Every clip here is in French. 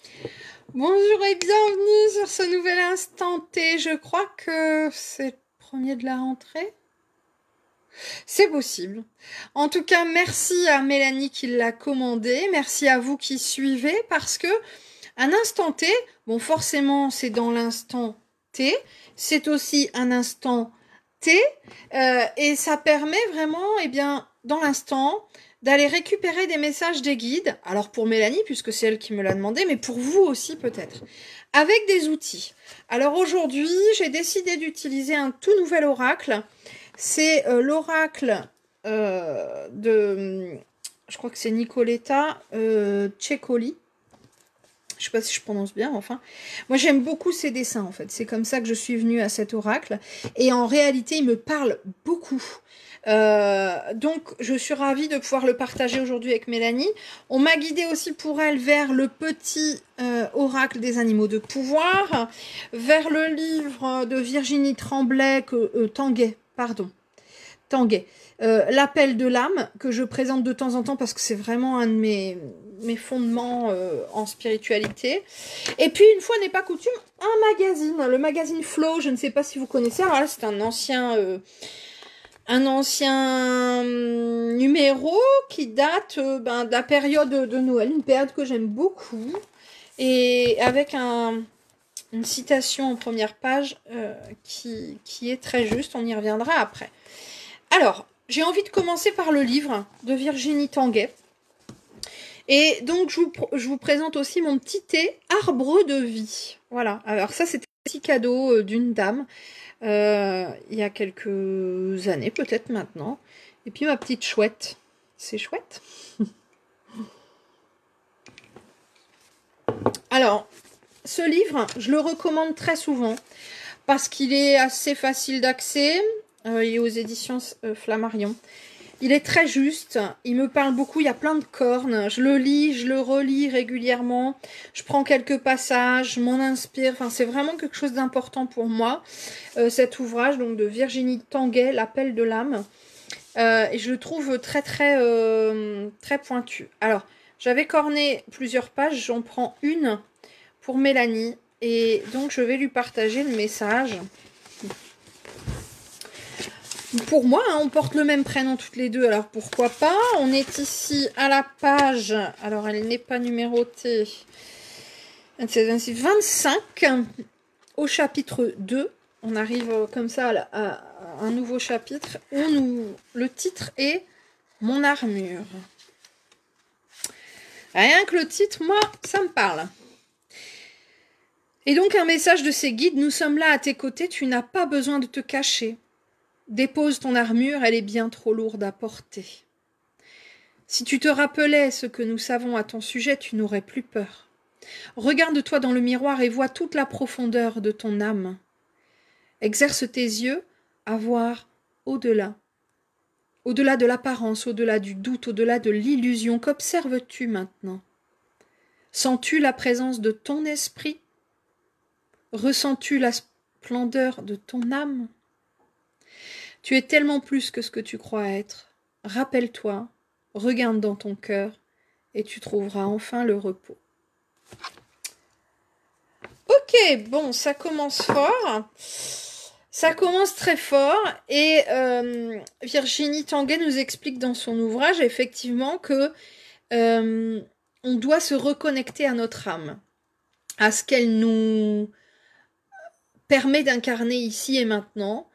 Bonjour et bienvenue sur ce nouvel instant T. Je crois que c'est le premier de la rentrée. C'est possible. En tout cas, merci à Mélanie qui l'a commandé. Merci à vous qui suivez parce que un instant T, bon forcément c'est dans l'instant T, c'est aussi un instant T et ça permet vraiment, eh bien, dans l'instant, d'aller récupérer des messages des guides. Alors pour Mélanie, puisque c'est elle qui me l'a demandé, mais pour vous aussi peut-être. Avec des outils. Alors aujourd'hui, j'ai décidé d'utiliser un tout nouvel oracle. C'est l'oracle de, je crois que c'est Nicoletta Cecoli. Je sais pas si je prononce bien, enfin. Moi, j'aime beaucoup ses dessins, en fait. C'est comme ça que je suis venue à cet oracle. Et en réalité, il me parle beaucoup. Donc, je suis ravie de pouvoir le partager aujourd'hui avec Mélanie. On m'a guidée aussi pour elle vers le petit oracle des animaux de pouvoir, vers le livre de Virginie Tremblay, Tanguay, pardon. Tanguay. L'appel de l'âme, que je présente de temps en temps parce que c'est vraiment un de mes fondements en spiritualité. Et puis, une fois n'est pas coutume, un magazine, le magazine Flow, je ne sais pas si vous connaissez. Alors là, c'est un ancien numéro qui date de la période de Noël, une période que j'aime beaucoup. Et avec une citation en première page qui est très juste, on y reviendra après. Alors, j'ai envie de commencer par le livre de Virginie Tanguay. Et donc, je vous présente aussi mon petit thé arbre de vie. Voilà. Alors ça, c'était un petit cadeau d'une dame il y a quelques années, peut-être maintenant. Et puis ma petite chouette. C'est chouette. Alors, ce livre, je le recommande très souvent parce qu'il est assez facile d'accès. Il est aux éditions Flammarion. Il est très juste, il me parle beaucoup, il y a plein de cornes, je le lis, je le relis régulièrement, je prends quelques passages, je m'en inspire, enfin c'est vraiment quelque chose d'important pour moi, cet ouvrage donc de Virginie Tanguay, L'appel de l'âme, et je le trouve très pointu. Alors, j'avais corné plusieurs pages, j'en prends une pour Mélanie, et donc je vais lui partager le message. Pour moi, hein, on porte le même prénom toutes les deux, alors pourquoi pas. On est ici à la page, alors elle n'est pas numérotée, 25, au chapitre 2. On arrive comme ça à un nouveau chapitre où le titre est « Mon armure ». Rien que le titre, moi, ça me parle. Et donc un message de ces guides, nous sommes là à tes côtés, tu n'as pas besoin de te cacher. Dépose ton armure, elle est bien trop lourde à porter. Si tu te rappelais ce que nous savons à ton sujet, tu n'aurais plus peur. Regarde-toi dans le miroir et vois toute la profondeur de ton âme. Exerce tes yeux à voir au-delà. Au-delà de l'apparence, au-delà du doute, au-delà de l'illusion. Qu'observes-tu maintenant? Sens-tu la présence de ton esprit? Ressens-tu la splendeur de ton âme? Tu es tellement plus que ce que tu crois être. Rappelle-toi, regarde dans ton cœur et tu trouveras enfin le repos. Ok, bon, ça commence fort. Ça commence très fort et Virginie Tanguay nous explique dans son ouvrage effectivement que on doit se reconnecter à notre âme, à ce qu'elle nous permet d'incarner ici et maintenant.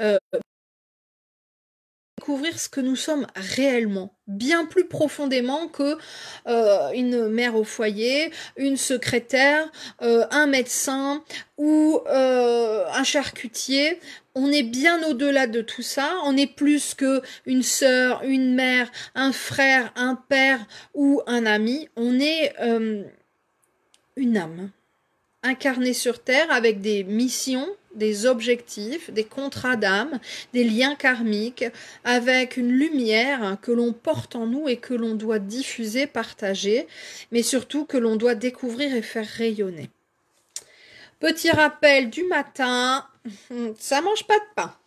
Découvrir ce que nous sommes réellement, bien plus profondément que une mère au foyer, une secrétaire, un médecin ou un charcutier. On est bien au-delà de tout ça. On est plus que une sœur, une mère, un frère, un père ou un ami. On est une âme incarnée sur Terre avec des missions, des objectifs, des contrats d'âme, des liens karmiques, avec une lumière que l'on porte en nous et que l'on doit diffuser, partager, mais surtout que l'on doit découvrir et faire rayonner. Petit rappel du matin, ça mange pas de pain.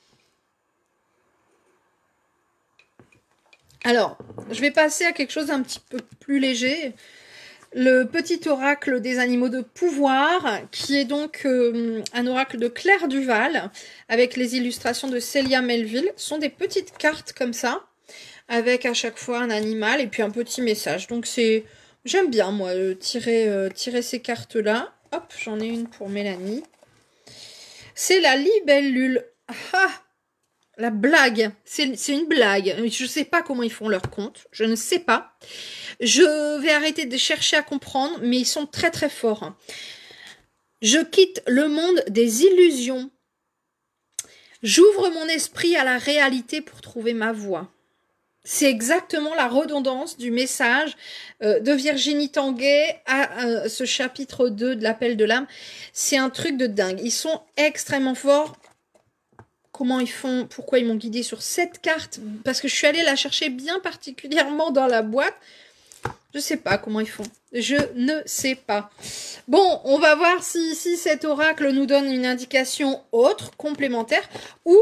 Alors, je vais passer à quelque chose d'un petit peu plus léger. le petit oracle des animaux de pouvoir, qui est donc un oracle de Claire Duval, avec les illustrations de Célia Melville. Ce sont des petites cartes comme ça, avec à chaque fois un animal et puis un petit message. Donc c'est, j'aime bien moi tirer ces cartes-là. Hop, j'en ai une pour Mélanie. C'est la libellule. Ah, la blague, c'est une blague. Je ne sais pas comment ils font leur compte, je ne sais pas. Je vais arrêter de chercher à comprendre, mais ils sont très très forts. Je quitte le monde des illusions. J'ouvre mon esprit à la réalité pour trouver ma voie. C'est exactement la redondance du message de Virginie Tanguay à ce chapitre 2 de l'appel de l'âme. C'est un truc de dingue. Ils sont extrêmement forts. Comment ils font, pourquoi ils m'ont guidé sur cette carte? Parce que je suis allée la chercher bien particulièrement dans la boîte. Je sais pas comment ils font. Je ne sais pas. Bon, on va voir si cet oracle nous donne une indication autre, complémentaire, ou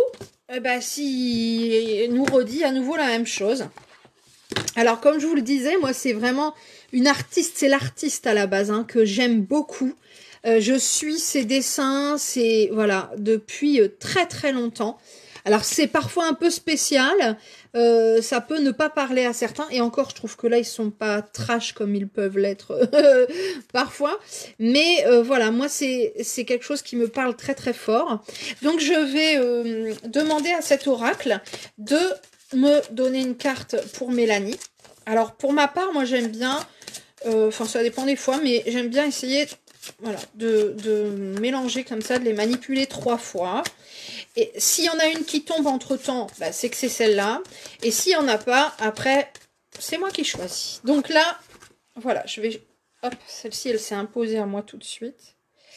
si nous redit à nouveau la même chose. Alors, comme je vous le disais, moi, c'est vraiment une artiste, c'est l'artiste à la base, hein, que j'aime beaucoup. Je suis ses dessins, c'est voilà, depuis très très longtemps. Alors c'est parfois un peu spécial, ça peut ne pas parler à certains, et encore je trouve que là ils sont pas trash comme ils peuvent l'être parfois, mais voilà, moi c'est quelque chose qui me parle très très fort. Donc je vais demander à cet oracle de me donner une carte pour Mélanie. Alors pour ma part, moi j'aime bien, enfin ça dépend des fois, mais j'aime bien essayer voilà, de mélanger comme ça, de les manipuler 3 fois. Et s'il y en a une qui tombe entre-temps, bah, c'est que c'est celle-là. Et s'il n'y en a pas, après, c'est moi qui choisis. Donc là, voilà, je vais... Hop, celle-ci, elle s'est imposée à moi tout de suite.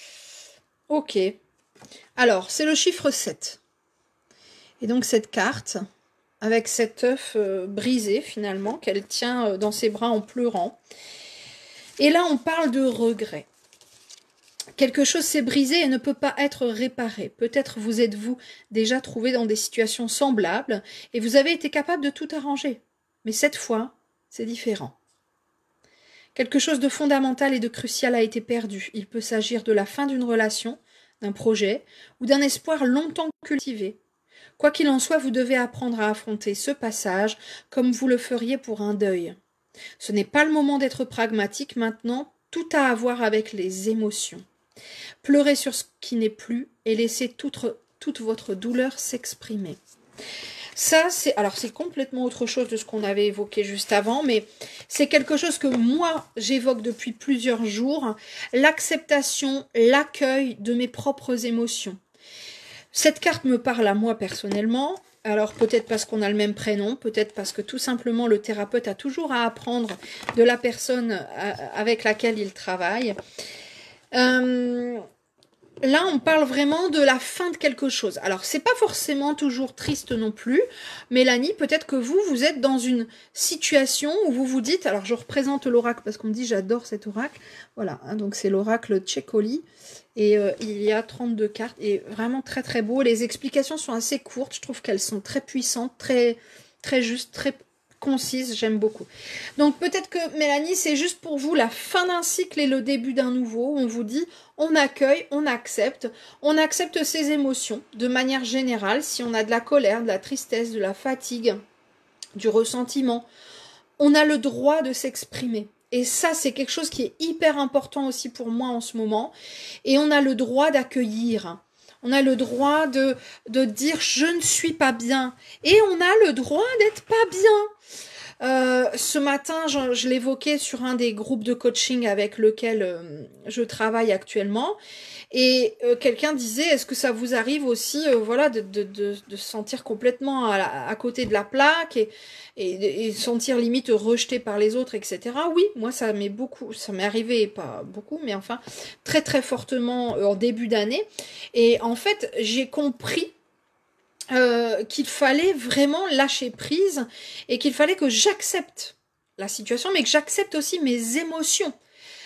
Ok. Alors, c'est le chiffre 7. Et donc cette carte, avec cet œuf brisé finalement, qu'elle tient dans ses bras en pleurant. Et là, on parle de regret. Quelque chose s'est brisé et ne peut pas être réparé. Peut-être vous êtes-vous déjà trouvé dans des situations semblables et vous avez été capable de tout arranger. Mais cette fois, c'est différent. Quelque chose de fondamental et de crucial a été perdu. Il peut s'agir de la fin d'une relation, d'un projet ou d'un espoir longtemps cultivé. Quoi qu'il en soit, vous devez apprendre à affronter ce passage comme vous le feriez pour un deuil. Ce n'est pas le moment d'être pragmatique maintenant, tout a à voir avec les émotions. Pleurez sur ce qui n'est plus et laissez toute votre douleur s'exprimer. Ça, c'est complètement autre chose de ce qu'on avait évoqué juste avant, mais c'est quelque chose que moi, j'évoque depuis plusieurs jours, l'acceptation, l'accueil de mes propres émotions. Cette carte me parle à moi personnellement, alors peut-être parce qu'on a le même prénom, peut-être parce que tout simplement le thérapeute a toujours à apprendre de la personne avec laquelle il travaille. Là, on parle vraiment de la fin de quelque chose. Alors, c'est pas forcément toujours triste non plus. Mélanie, peut-être que vous êtes dans une situation où vous vous dites... Alors, je représente l'oracle parce qu'on me dit j'adore cet oracle. Voilà, hein, donc c'est l'oracle Tchekoli. Et il y a 32 cartes. Et vraiment très très beau. Les explications sont assez courtes. Je trouve qu'elles sont très puissantes, très, très justes, très concise, j'aime beaucoup. Donc peut-être que Mélanie, c'est juste pour vous la fin d'un cycle et le début d'un nouveau. On vous dit, on accueille, on accepte ses émotions de manière générale. Si on a de la colère, de la tristesse, de la fatigue, du ressentiment, on a le droit de s'exprimer. Et ça, c'est quelque chose qui est hyper important aussi pour moi en ce moment. Et on a le droit d'accueillir. On a le droit de dire « je ne suis pas bien ». Et on a le droit d'être pas bien. Ce matin, je l'évoquais sur un des groupes de coaching avec lequel je travaille actuellement. Et quelqu'un disait, est-ce que ça vous arrive aussi voilà, de se sentir complètement à côté de la plaque et sentir limite rejeté par les autres, etc. Oui, moi ça m'est arrivé, pas beaucoup, mais enfin très très fortement en début d'année. Et en fait, j'ai compris qu'il fallait vraiment lâcher prise et qu'il fallait que j'accepte la situation, mais que j'accepte aussi mes émotions.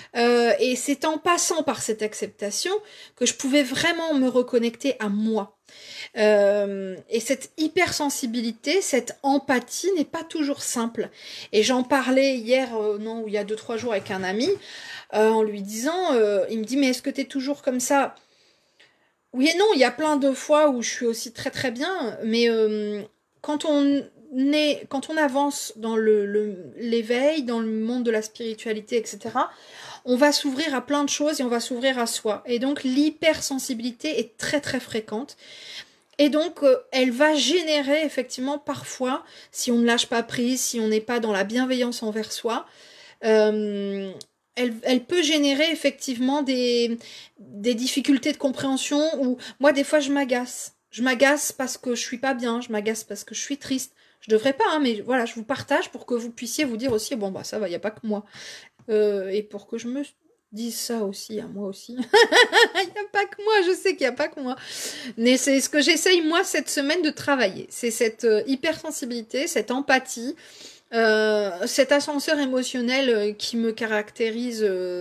Et c'est en passant par cette acceptation que je pouvais vraiment me reconnecter à moi. Et cette hypersensibilité, cette empathie n'est pas toujours simple. Et j'en parlais hier, non, il y a 2-3 jours avec un ami, en lui disant, il me dit, mais est-ce que tu es toujours comme ça? Oui et non, il y a plein de fois où je suis aussi très très bien, mais quand quand on avance dans l'éveil, dans le monde de la spiritualité, etc., on va s'ouvrir à plein de choses et on va s'ouvrir à soi. Et donc l'hypersensibilité est très très fréquente. Et donc elle va générer effectivement parfois, si on ne lâche pas prise, si on n'est pas dans la bienveillance envers soi, elle peut générer effectivement des difficultés de compréhension où moi des fois je m'agace. Je m'agace parce que je suis pas bien, je m'agace parce que je suis triste. Je devrais pas, hein, mais voilà, je vous partage pour que vous puissiez vous dire aussi, bon bah ça va, il n'y a pas que moi. Et pour que je me dise ça aussi, à moi aussi. Il n'y a pas que moi, je sais qu'il n'y a pas que moi. Mais c'est ce que j'essaye moi cette semaine de travailler. C'est cette hypersensibilité, cette empathie, cet ascenseur émotionnel qui me caractérise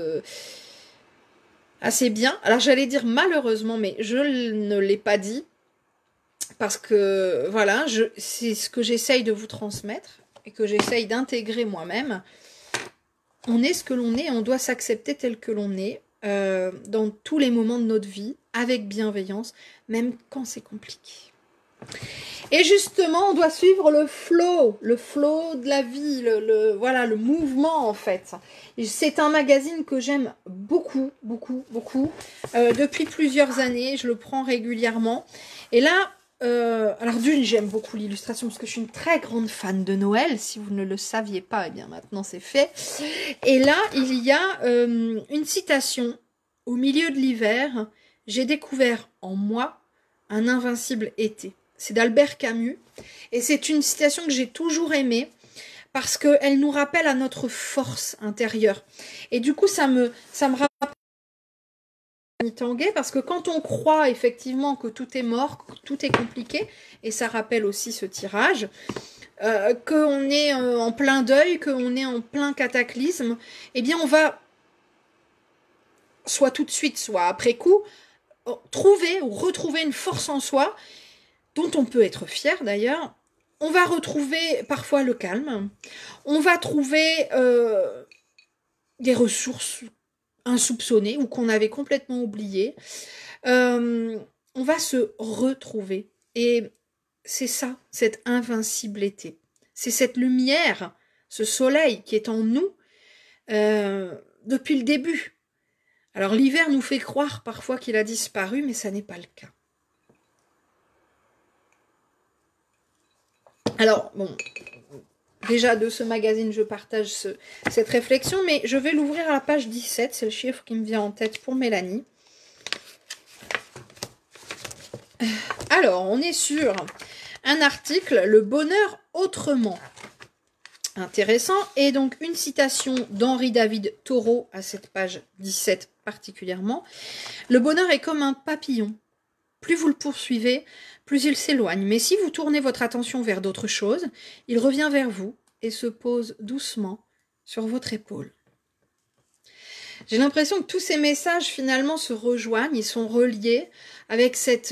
assez bien. Alors j'allais dire malheureusement, mais je ne l'ai pas dit. Parce que voilà, c'est ce que j'essaye de vous transmettre et que j'essaye d'intégrer moi-même. On est ce que l'on est, on doit s'accepter tel que l'on est dans tous les moments de notre vie, avec bienveillance, même quand c'est compliqué. Et justement, on doit suivre le flow de la vie, voilà, le mouvement en fait. C'est un magazine que j'aime beaucoup, beaucoup, beaucoup. Depuis plusieurs années, je le prends régulièrement. Et là, alors d'une, j'aime beaucoup l'illustration parce que je suis une très grande fan de Noël. Si vous ne le saviez pas, eh bien maintenant c'est fait. Et là, il y a une citation. Au milieu de l'hiver, j'ai découvert en moi un invincible été. C'est d'Albert Camus. Et c'est une citation que j'ai toujours aimée parce qu'elle nous rappelle à notre force intérieure. Et du coup, ça me rappelle Tanguay parce que quand on croit effectivement que tout est mort, que tout est compliqué, et ça rappelle aussi ce tirage, qu'on est en plein deuil, qu'on est en plein cataclysme, eh bien on va, soit tout de suite, soit après coup, trouver ou retrouver une force en soi, dont on peut être fier d'ailleurs. On va retrouver parfois le calme, on va trouver des ressources insoupçonnées ou qu'on avait complètement oubliées. On va se retrouver. Et c'est ça, cette invincibilité. C'est cette lumière, ce soleil qui est en nous depuis le début. Alors l'hiver nous fait croire parfois qu'il a disparu, mais ça n'est pas le cas. Alors, bon, déjà de ce magazine, je partage cette réflexion, mais je vais l'ouvrir à la page 17, c'est le chiffre qui me vient en tête pour Mélanie. Alors, on est sur un article, Le bonheur autrement. Intéressant. Et donc, une citation d'Henri David Thoreau à cette page 17 particulièrement. Le bonheur est comme un papillon. Plus vous le poursuivez, plus il s'éloigne. Mais si vous tournez votre attention vers d'autres choses, il revient vers vous et se pose doucement sur votre épaule. J'ai l'impression que tous ces messages finalement se rejoignent, ils sont reliés avec cette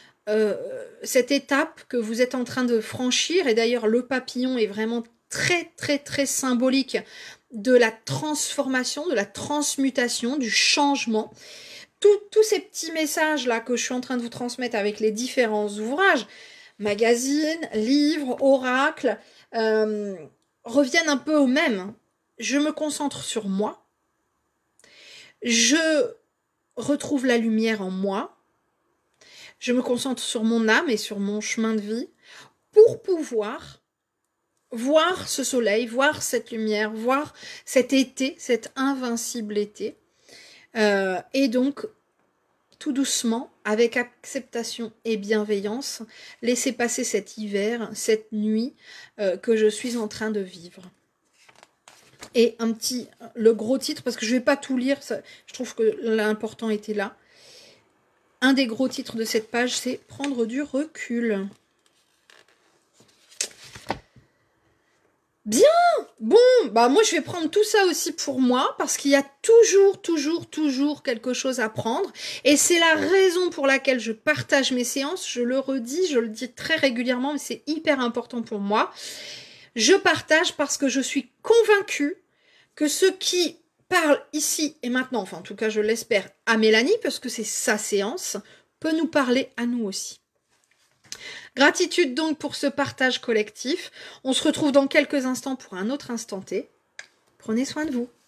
étape que vous êtes en train de franchir. Et d'ailleurs, le papillon est vraiment très, très, très symbolique de la transformation, de la transmutation, du changement. Tous ces petits messages-là que je suis en train de vous transmettre avec les différents ouvrages, magazines, livres, oracles, reviennent un peu au même. Je me concentre sur moi. Je retrouve la lumière en moi. Je me concentre sur mon âme et sur mon chemin de vie pour pouvoir voir ce soleil, voir cette lumière, voir cet été, cet invincible été. Et donc, tout doucement, avec acceptation et bienveillance, laisser passer cet hiver, cette nuit que je suis en train de vivre. Et le gros titre, parce que je ne vais pas tout lire, ça, je trouve que l'important était là. Un des gros titres de cette page, c'est « Prendre du recul ». Bien. Bon, bah moi je vais prendre tout ça aussi pour moi parce qu'il y a toujours quelque chose à prendre et c'est la raison pour laquelle je partage mes séances. Je le redis, je le dis très régulièrement, mais c'est hyper important pour moi. Je partage parce que je suis convaincue que ce qui parle ici et maintenant, enfin en tout cas je l'espère à Mélanie parce que c'est sa séance, peut nous parler à nous aussi. Gratitude donc pour ce partage collectif. On se retrouve dans quelques instants pour un autre instant T. Prenez soin de vous.